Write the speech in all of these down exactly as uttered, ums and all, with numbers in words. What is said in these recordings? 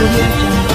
Audio Jungle.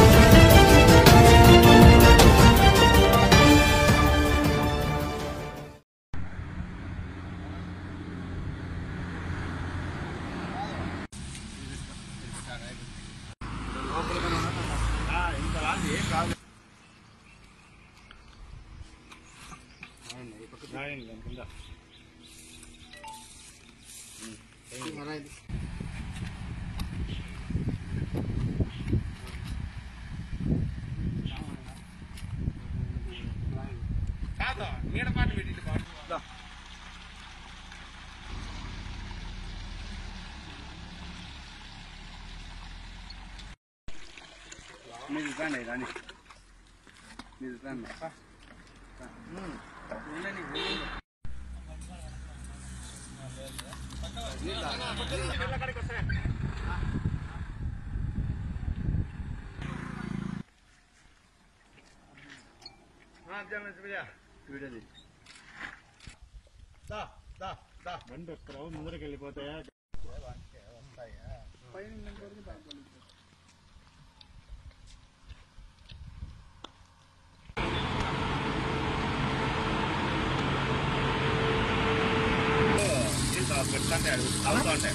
Ini kan ya kan? Ini kan apa? Hmm, ini nih, ini. Ah, jangan sebenarnya. Sudah nih. Dah, dah, dah. Bantu kerau mundur ke lipotan ya. Paling mundur ni bantu. Bersantai, tahu santai.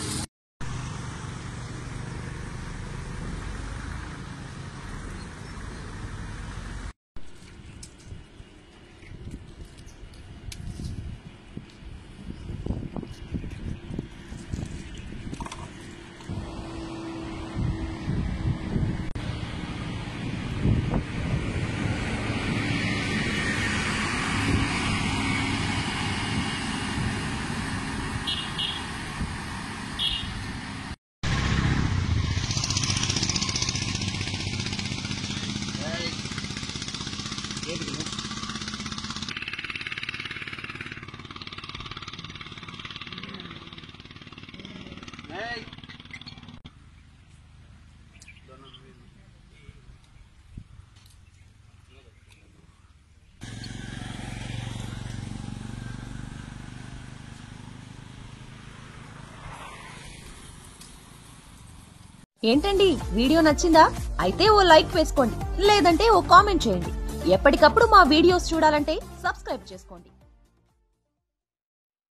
ఏంటండి video నచ్చిందా? అయితే ఓ like వేసుకోండి, లేదంటే ఓ comment చేయండి. ఎప్పటికప్పుడు మా videos చూడాలంటే subscribe చేసుకోండి.